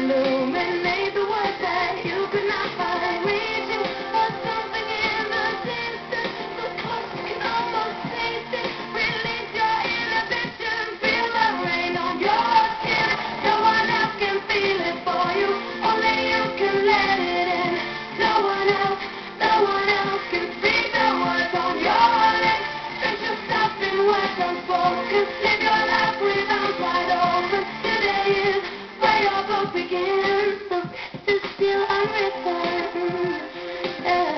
illuminate the words that you could not find. Reaching for something in the distance, so close you can almost taste it. Release your inhibition, feel the rain on your skin. No one else can feel it for you, only you can let it in. No one else can speak the words on your lips. Stretch yourself in words unspoken. Live your life with arms wide open. Today is where your book begins. The rest is still unwritten. Yeah.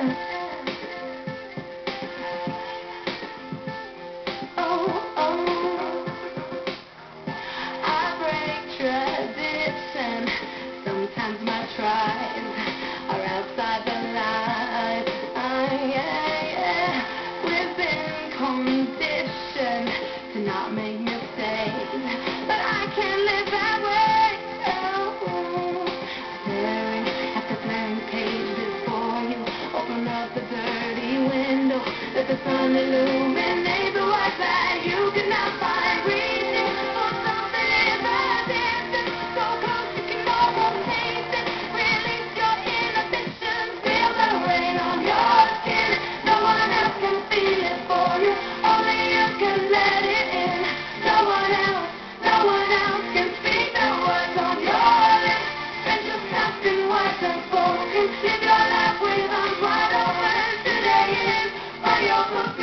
Oh. I break tradition. Sometimes my tries are outside the lines. Yeah. We've been conditioned to not make mistakes, but I can't live that way. Oh. Staring at the blank page before you, open up the dirty window, let the sun illuminate the words that you could not find. Reaching for something in the distance, so close you can almost taste it. Release your inhibitions, feel the rain on your skin. No one else can feel it for you, only you can let it in. No one else can speak the words on your lips. Stretch yourself in words unspoken. Live your life with arms wide open. Today is where your book